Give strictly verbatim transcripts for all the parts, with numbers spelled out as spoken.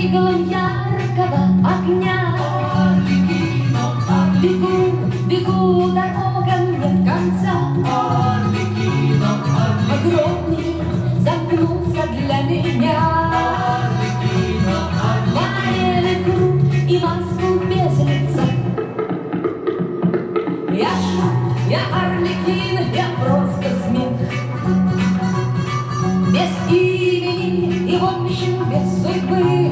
иглам яркого огня. Бегу, бегу, дорога нет конца. Огромный замкнулся для меня. Варили круг и маску без лица. Я шут, я Арлекин, я просто смех. Без имени и, в общем, без судьбы.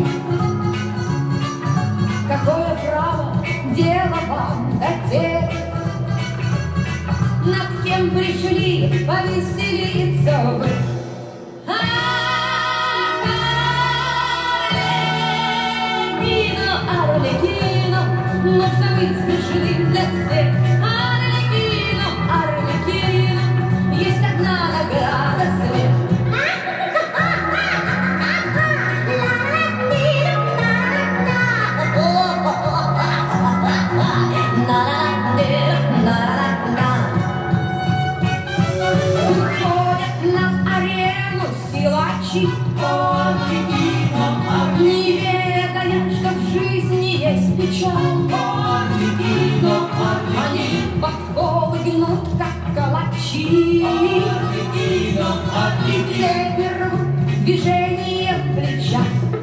Какое право дело вам хотеть? Над кем пришли повеселиться вы? Арлекино, Арлекино, нужно быть смешным для всех. Арлекино, Арлекино, есть одна награда — смех. Выходят на арену силачи, не ведая, что в жизни есть печаль. Они подковы гнут, как калачи, и цепи рвут движением плеча.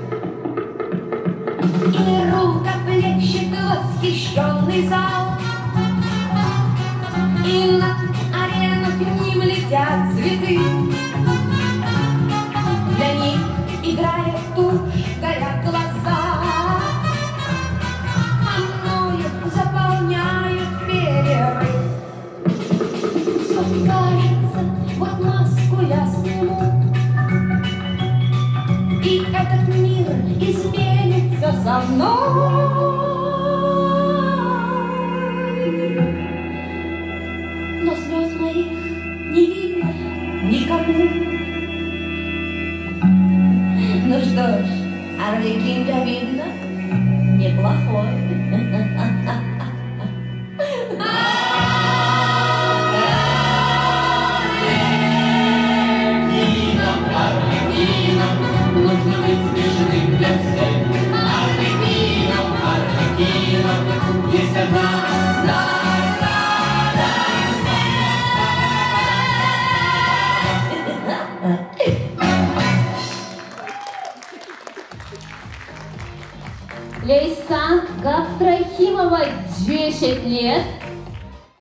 И рукоплещет восхищенный зал, и над арену к ним летят цветы. Для них играет тушь, горят глаза, а мною заполняют перерыв. Все кажется, вот маску я сниму, и этот мир изменится со мной. Но слез моих не видно никому. Ну что ж, Арлекин, я видно, неплохой. Нужно быть смешным для всех. Арлекино, Арлекино, есть одна награда — смех. Лейсан Габдрахимова, десять лет.